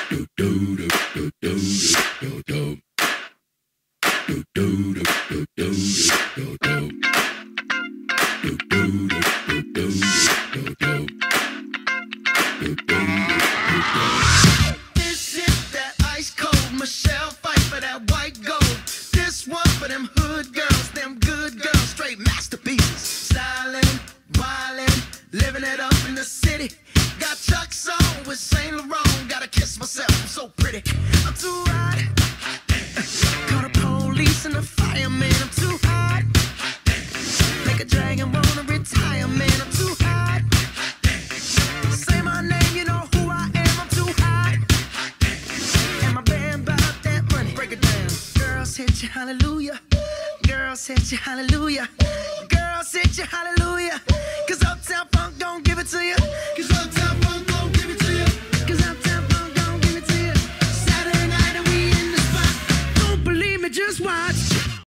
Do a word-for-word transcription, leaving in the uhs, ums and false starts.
This is that ice cold Michelle fight for that white gold. This one for them hood girls, them good girls, straight masterpieces. Styling, wildin', living it up in the city. Got Chuck's on with Saint Laurent. Gotta kiss myself, I'm so pretty. I'm too hot. Call the police and the fireman. I'm too hot. Make a dragon wanna retire, man. I'm too hot. Say my name, you know who I am. I'm too hot. And my band bought that money. Break it down. Girls hit you, hallelujah. Girls hit you, hallelujah. Girls hit you, hallelujah. Cause Uptown Funk don't give it to you. Cause Uptown Funk don't give it to you. Cause Uptown Funk don't give it to you. Saturday night and we in the spot. Don't believe me, just watch.